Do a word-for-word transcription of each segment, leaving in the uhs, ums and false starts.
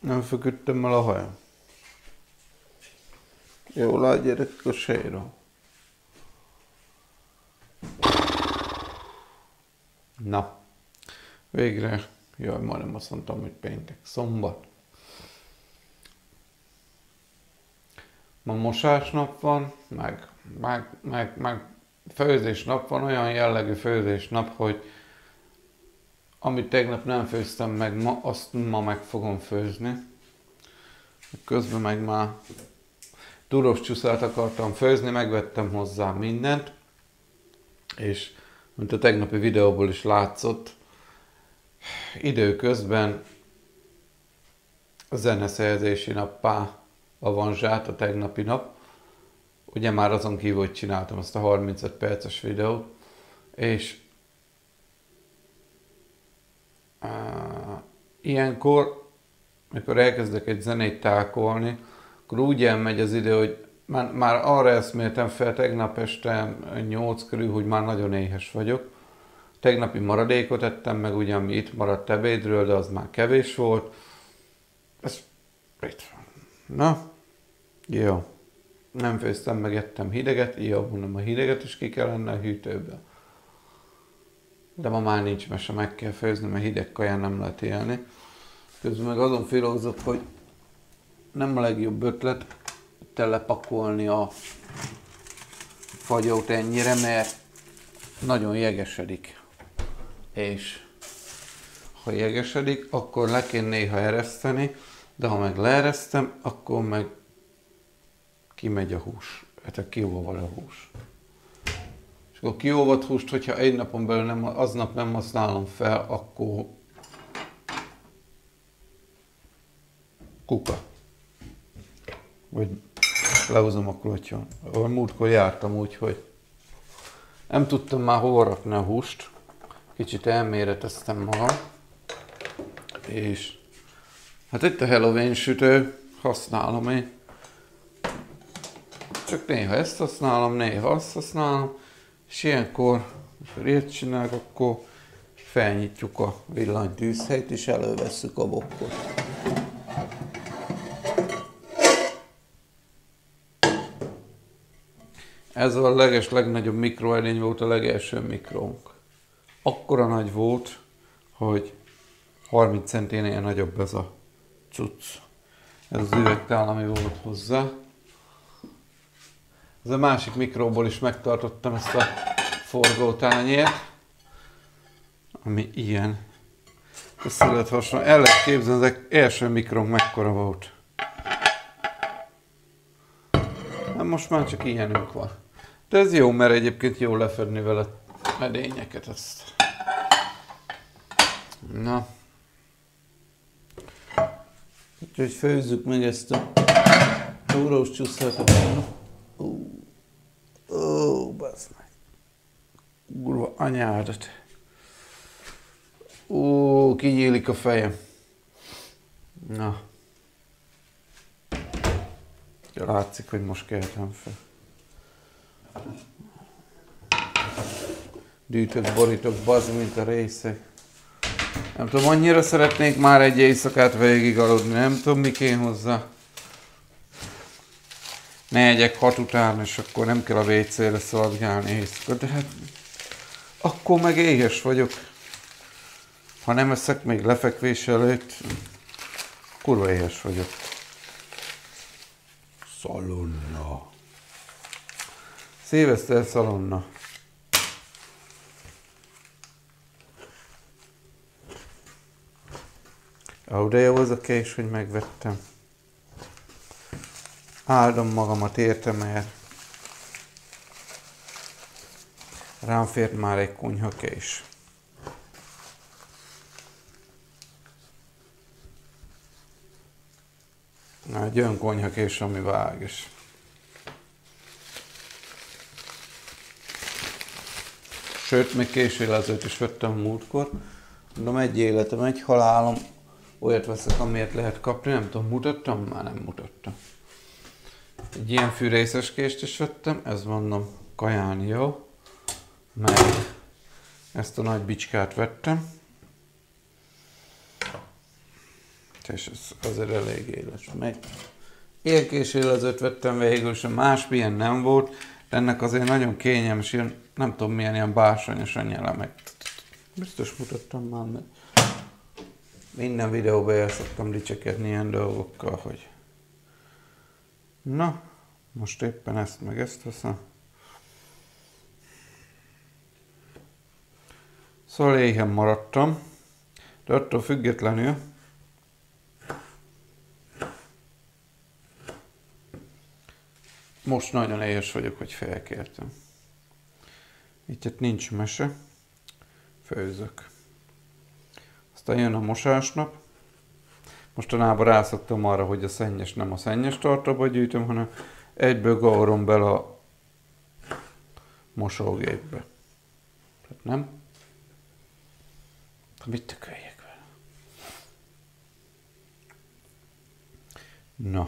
Nem feküdtem el a hajam. Jól áll, gyerek, a séra. Na, végre, jaj, majdnem azt mondtam, hogy péntek, szombat. Ma mosásnap van, meg, meg, meg, meg főzésnap van, olyan jellegű főzésnap, hogy amit tegnap nem főztem meg, ma, azt ma meg fogom főzni. Közben meg már duros csúszát akartam főzni, megvettem hozzá mindent, és mint a tegnapi videóból is látszott, időközben a zeneszerzési nappá avanzsált a tegnapi nap. Ugye már azon kívül, hogy csináltam azt a harmincöt perces videót, és uh, ilyenkor, mikor elkezdek egy zenét tákolni, akkor úgy elmegy az idő, hogy már, már arra eszméltem fel tegnap este nyolc körül, hogy már nagyon éhes vagyok. Tegnapi maradékot ettem meg, ugye, ami itt maradt ebédről, de az már kevés volt. Ez itt van. Na, jó. Nem főztem meg, ettem hideget, jó, mondom, a hideget is ki kellene a hűtőbe. De ma már nincs mese, meg kell főzni, mert hideg kaján nem lehet élni. Közben meg azon filózok, hogy nem a legjobb ötlet telepakolni a fagyót ennyire, mert nagyon jegesedik. És ha jegesedik, akkor le kell néha ereszteni, de ha meg leeresztem, akkor meg kimegy a hús. Hát kiolvad a hús. És akkor kiolvad húst, hogyha egy napon belül nem, aznap nem használom fel, akkor kuka. Vagy lehúzom a klotyon. Múltkor jártam úgy, hogy nem tudtam már hova rakni a húst. Kicsit elméreteztem magam. És hát itt a Halloween sütő, használom én. Csak néha ezt használom, néha azt használom. És ilyenkor, amikor ilyet csinálok, akkor felnyitjuk a villanytűzhelyt és elővesszük a bokkot. Ez a leges, legnagyobb mikroedény volt, a legelső mikrónk. Akkora nagy volt, hogy harminc centinél nagyobb ez a cucc. Ez az üvegtál, ami volt hozzá. Ez a másik mikróból is megtartottam ezt a forgótányért, ami ilyen. Össze lehet hasonlítani. El lehet képzelni, az első mikrónk mekkora volt. Hát most már csak ilyenünk van. De ez jó, mert egyébként jó lefedni vele edényeket. Ezt. Na. Úgyhogy főzzük meg ezt a túrós csúszát. Ó, ó, bazd meg. Kurva anyádat. Ó, kinyílik a fejem. Na. Ja, látszik, hogy most keltem fel. Dűtök, borítok, bazd, mint a részek. Nem tudom, annyira szeretnék már egy éjszakát végig aludni, nem tudom, mi kéne hozzá. Ne egyek hat után, és akkor nem kell a vé cére szaladgálni éjszaka, de hát akkor meg éhes vagyok. Ha nem eszek még lefekvés előtt, kurva éhes vagyok. Szalonna. Szilveszter szalonna. Ó, de jó az a kés, hogy megvettem. Áldom magamat érte, mert rám fért már egy konyhakés. Egy olyan konyhakés, ami vág is. Sőt, még késélezőt is vettem múltkor. Mondom, egy életem, egy halálom. Olyat veszek, amilyet lehet kapni. Nem tudom, mutattam? Már nem mutattam. Egy ilyen fűrészes kést is vettem. Ez mondom, kajálni jó. Meg ezt a nagy bicskát vettem. És ez azért elég éles megy. Ilyen késélezőt vettem végül, és más ilyen nem volt, de ennek azért nagyon kényelmes, ilyen, nem tudom milyen ilyen bársonyos a nyele meg. Biztos mutattam már, mert minden videóban el szoktam dicsekedni ilyen dolgokkal, hogy na, most éppen ezt meg ezt veszem. Szóval éhen maradtam, de attól függetlenül most nagyon éhes vagyok, hogy felkeltem. Itt nincs mese, főzök. Aztán jön a mosásnap. Mostanában rászoktam arra, hogy a szennyes nem a szennyes tartóba gyűjtöm, hanem egyből gaurom bele a mosógépbe. Tehát nem? Mit tököljek vele? Na.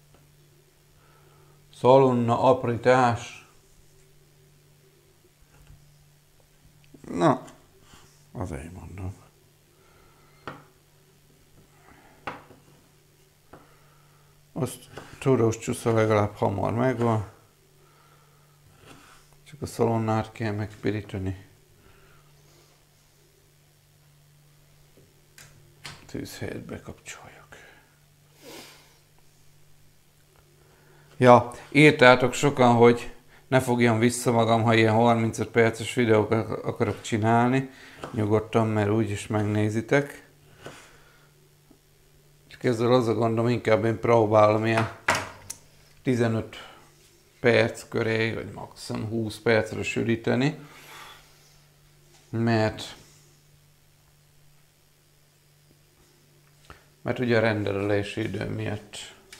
Szalonna aprítás. Na, azért mondom. Azt tudós csúsza legalább hamar megvan. Csak a szalonnát kell megpirítani. Tűzhelyet bekapcsoljak. Ja, írtátok sokan, hogy ne fogjam vissza magam, ha ilyen harmincöt perces videókat akarok csinálni. Nyugodtan, mert úgyis megnézitek. Csak ezzel az a gondom, inkább én próbálom ilyen tizenöt perc köré, vagy maximum húsz percre sűríteni. Mert mert ugye a rendelési idő miatt.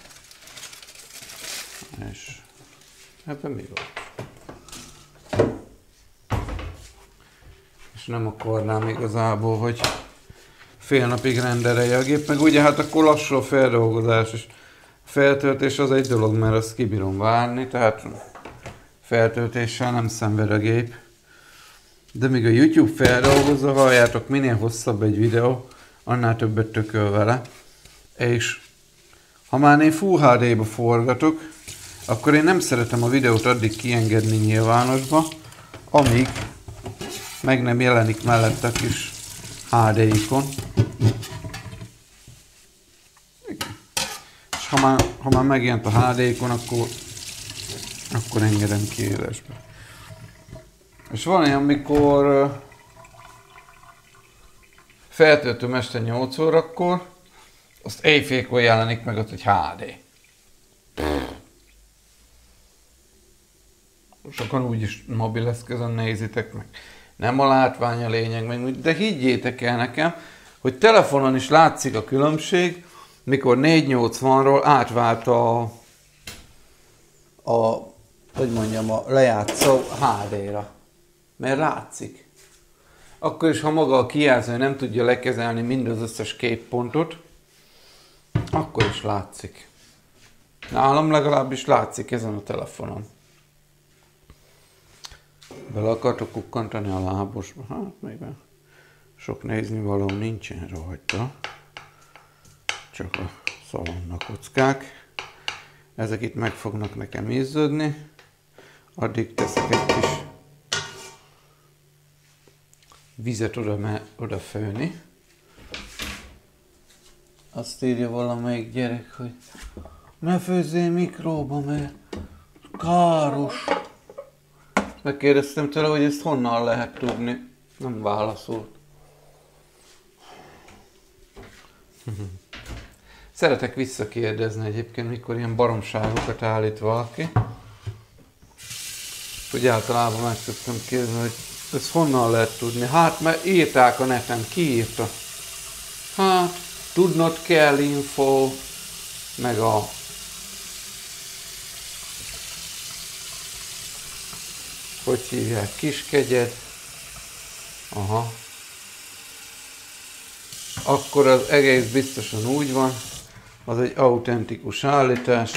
És ebben mi volt? És nem akarnám igazából, hogy fél napig rendelje a gép, meg ugye hát akkor lassú a feldolgozás, és a feltöltés az egy dolog, mert azt kibírom várni, tehát feltöltéssel nem szenved a gép. De még a YouTube feldolgozza, halljátok, minél hosszabb egy videó, annál többet tököl vele. És ha már én Full há dé-ba forgatok, akkor én nem szeretem a videót addig kiengedni nyilvánosba, amíg meg nem jelenik mellett a kis há dé-ikon. És ha már, ha már megjelent a há dé-ikon, akkor, akkor engedem ki élesbe. És van olyan, amikor feltöltöm este nyolc órakor, azt éjfélkor jelenik meg ott egy há dé. Sokan úgyis mobileszközön nézitek meg. Nem a látvány a lényeg, meg, de higgyétek el nekem, hogy telefonon is látszik a különbség, mikor négyszáznyolcvanról átvált a, a, hogy mondjam, a lejátszó há dé-ra. Mert látszik. Akkor is, ha maga a kijelző nem tudja lekezelni mind az összes képpontot, akkor is látszik. Nálam legalábbis látszik ezen a telefonon. Bele akartok kukkantani a lábosba? Hát még sok néznivaló nincsen rajta. Csak a szalonna kockák. Ezek itt meg fognak nekem izzadni. Addig teszek egy kis vizet oda, oda főni. Azt írja valamelyik gyerek, hogy ne főzzél mikróba, mert káros. Megkérdeztem tőle, hogy ezt honnan lehet tudni. Nem válaszolt. Szeretek visszakérdezni egyébként, mikor ilyen baromságokat állít valaki. Hogy általában meg szoktam kérdezni, hogy ezt honnan lehet tudni. Hát, mert írták a neten. Ki írta? Hát, tudnod kell info, meg a hogy hívják, kiskegyed. Aha. Akkor az egész biztosan úgy van, az egy autentikus állítás.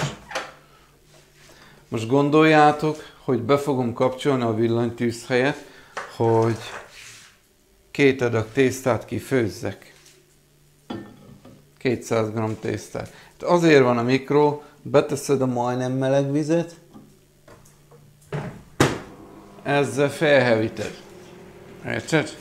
Most gondoljátok, hogy be fogom kapcsolni a villanytűz helyet, hogy két adag tésztát kifőzzek. kétszáz gramm tésztát. Azért van a mikro, beteszed a majdnem meleg vizet, ezzel felhevíted. Érted?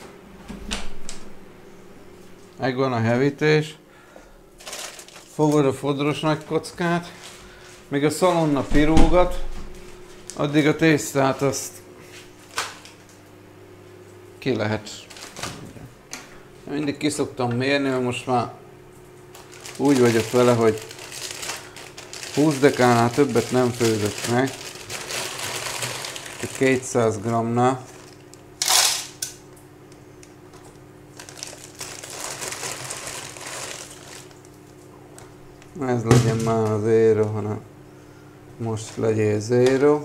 Megvan a hevítés. Fogod a fodros nagy kockát, még a szalonna pirulgat, addig a tésztát azt ki lehet. Mindig ki szoktam mérni, mert most már úgy vagyok vele, hogy húsz dekánál többet nem főzök meg. kétszáz grammnál. Ez legyen már az zéro, hanem most legyen zéro.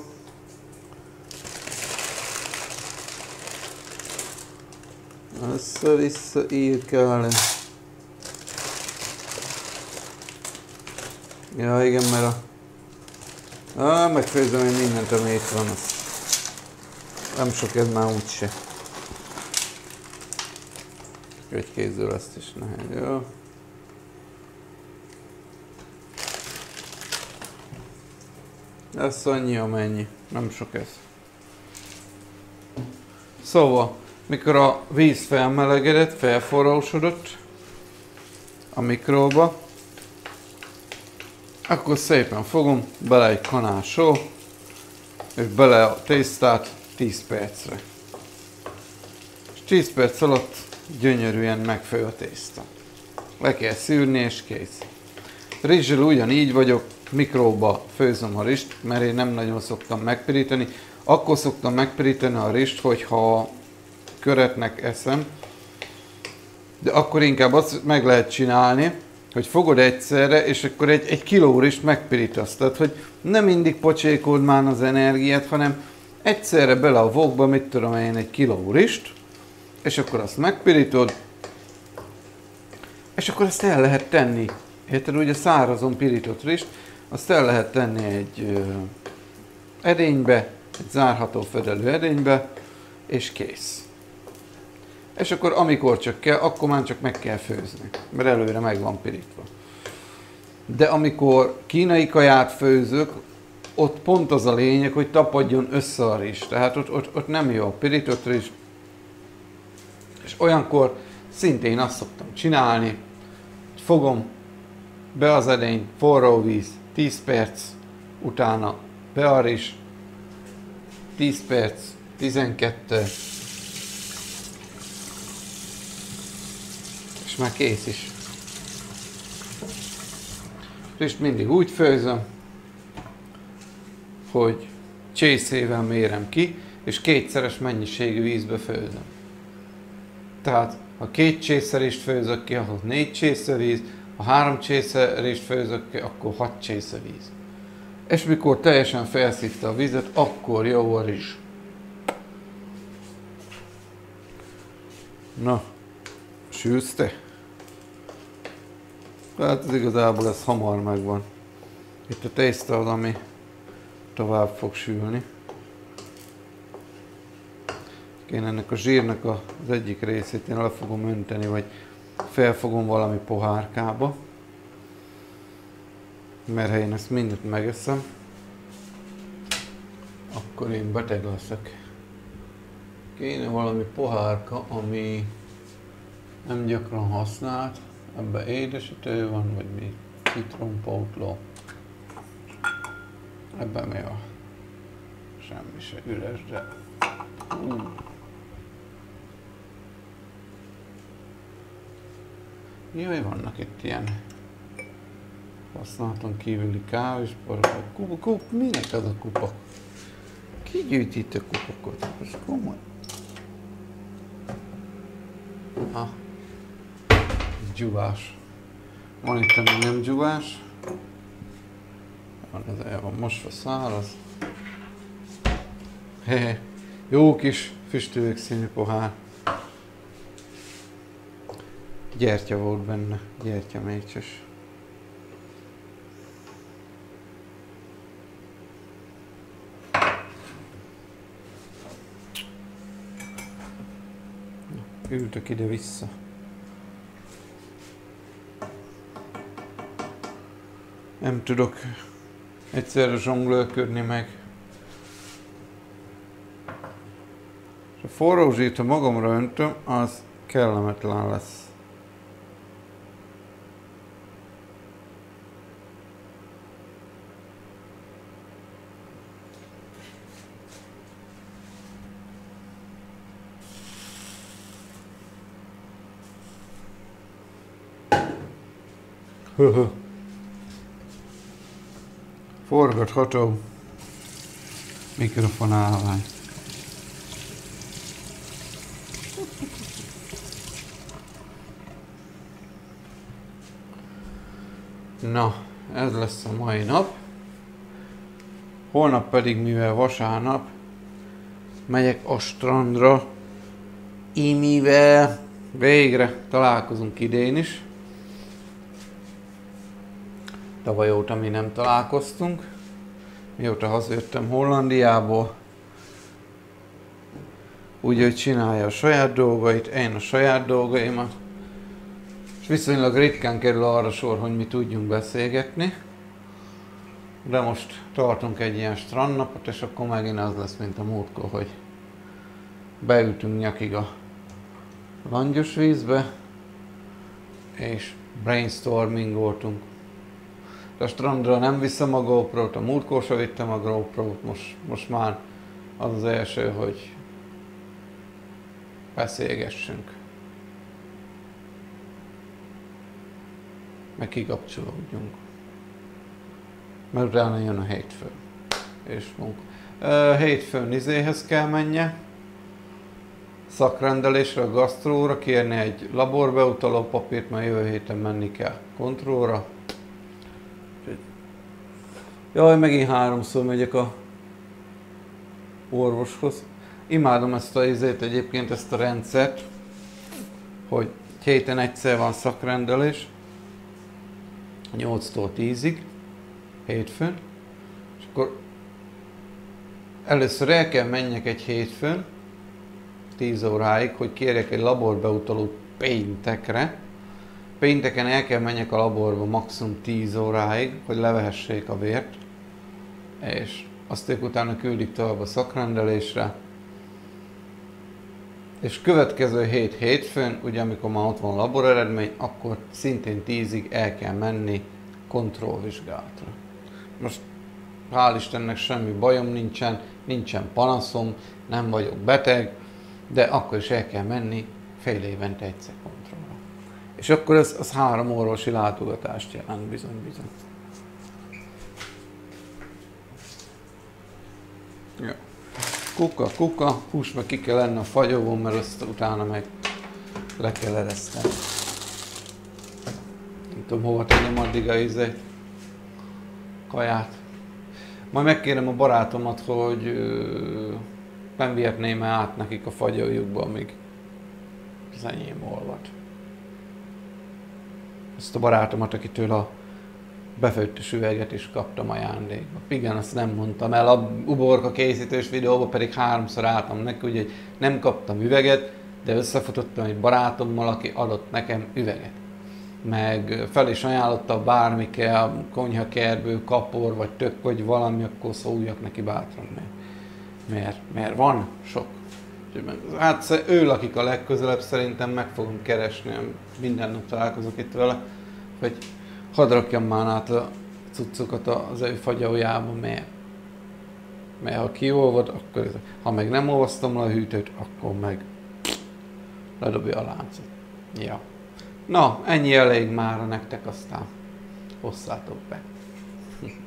Össze-vissza írkálni. Ja igen, mert a... Ah, megfőzöm én mindent, ami itt van. Nem sok ez már úgyse. Egy kézzel ezt is nehéz, jó? Ez annyi, amennyi. Nem sok ez. Szóval, mikor a víz felmelegedett, felforrósodott a mikróba, akkor szépen fogom bele egy kanál só, és bele a tésztát tíz percre. És tíz perc alatt gyönyörűen megfő a tészta. Le kell szűrni és kész. Rizssel ugyanígy vagyok, mikróba főzöm a rizst, mert én nem nagyon szoktam megpirítani. Akkor szoktam megpirítani a rizst, hogyha köretnek eszem. De akkor inkább azt meg lehet csinálni, hogy fogod egyszerre, és akkor egy, egy kiló rizst megpirítasz. Tehát, hogy nem mindig pocsékold már az energiát, hanem egyszerre bele a vókba, mit tudom én, egy kiló rizst, és akkor azt megpirítod, és akkor ezt el lehet tenni. Érted, ugye szárazon pirított rizst, azt el lehet tenni egy ö, edénybe, egy zárható fedelő edénybe, és kész. És akkor amikor csak kell, akkor már csak meg kell főzni, mert előre meg van pirítva. De amikor kínai kaját főzök, ott pont az a lényeg, hogy tapadjon össze a rizs. Tehát ott, ott, ott nem jó a pirított rizs. És olyankor szintén azt szoktam csinálni, hogy fogom be az edény, forró víz, tíz perc, utána be a rizs, tíz perc, tizenkettő, és már kész is. Rizst mindig úgy főzöm, hogy csészével mérem ki, és kétszeres mennyiségű vízbe főzöm. Tehát, ha két csésze rizst főzök ki, ahhoz négy csésze víz, ha három csésze rizst főzök ki, akkor hat csésze víz. És mikor teljesen felszívta a vizet, akkor jó a rizs. Na, sülsz te? Tehát ez igazából ez hamar megvan. Itt a tészta az, ami tovább fog sülni. Én ennek a zsírnak az egyik részét én le fogom önteni, vagy felfogom valami pohárkába. Mert ha én ezt mindent megeszem, akkor én beteg leszek. Kéne valami pohárka, ami nem gyakran használt. Ebben édesítő van, vagy mi? Citrompótló. Ebben mi a? Semmi se üres, de... Uh. Jaj, vannak itt ilyen használaton kívüli kávésparakok. Kupa, kupa, minek az a kupa? Ki gyűjti itt a kupakat? Ez komoly. Ha. Dzsuvás. Van itt, ami nem dzsuvás. Van, ez el van mosva, száraz. Hehe. Jó kis füstölők színű pohár. Gyertya volt benne, gyertyamécses. Ültök ide-vissza. Nem tudok egyszerre zsonglőrködni meg. És a forró zsírt, ha magamra öntöm, az kellemetlen lesz. Höhö. Forgatható mikrofonálvány. Na, ez lesz a mai nap. Holnap pedig, mivel vasárnap, megyek a strandra, Imivel végre találkozunk idén is. Tavaly óta mi nem találkoztunk, mióta hazajöttem Hollandiából. Úgy, hogy csinálja a saját dolgait, én a saját dolgaimat. És viszonylag ritkán kerül arra sor, hogy mi tudjunk beszélgetni. De most tartunk egy ilyen strandnapot, és akkor megint az lesz, mint a múltkor, hogy beültünk nyakig a langyos vízbe, és brainstormingoltunk. A strandra nem viszem a GoPro-t, a múltkor sem vittem a GoPro-t, most, most már az az első, hogy beszélgessünk. Meg kikapcsolódjunk. Mert utána jön a hétfő. És munka. Uh, hétfőn izéhez kell menje. Szakrendelésre, a gasztróra, kérni egy laborbeutaló papírt, mert jövő héten menni kell kontrollra. Jaj, megint háromszor megyek a orvoshoz. Imádom ezt a izét egyébként, ezt a rendszert, hogy héten egyszer van szakrendelés, nyolctól tízig, hétfőn, és akkor először el kell menjek egy hétfőn, tíz óráig, hogy kérjek egy laborbeutalót péntekre. Pénteken el kell menjek a laborba maximum tíz óráig, hogy levehessék a vért, és azt ők utána küldik tovább a szakrendelésre. És következő hét hétfőn, ugye amikor már ott van labor eredmény, akkor szintén tízig el kell menni kontrollvizsgálatra. Most hál' Istennek semmi bajom nincsen, nincsen panaszom, nem vagyok beteg, de akkor is el kell menni fél évente egyszer kontrollra. És akkor ez az három orvosi látogatást jelent bizony-bizony. Ja. Kuka, kuka, hús meg ki kell lenni a fagyóból, mert azt utána meg le kell ereszteni. Nem tudom, hova tegyem addig a izét, kaját. Majd megkérem a barátomat, hogy ö, nem vihetném át nekik a fagyójukba, amíg az enyém olvad. Ezt a barátomat, akitől a befőttes üveget is kaptam ajándékba. Igen, azt nem mondtam el, a uborka készítős videóban pedig háromszor álltam neki, hogy nem kaptam üveget, de összefutottam egy barátommal, aki adott nekem üveget. Meg fel is ajánlotta, bármi kell, konyhakerbő, kapor, vagy tök, vagy valami, akkor szóljak neki bátran, mert, mert, mert van sok. Hát ő lakik a legközelebb, szerintem meg fogom keresni, minden nap találkozok itt vele, hogy hadd rakjam már át a cuccokat az ő fagyójába, mert, mert ha kiolvad, akkor ha meg nem olvasztom le a hűtőt, akkor meg ledobja a láncot. Ja. Na, ennyi elég már nektek, aztán hosszátok be.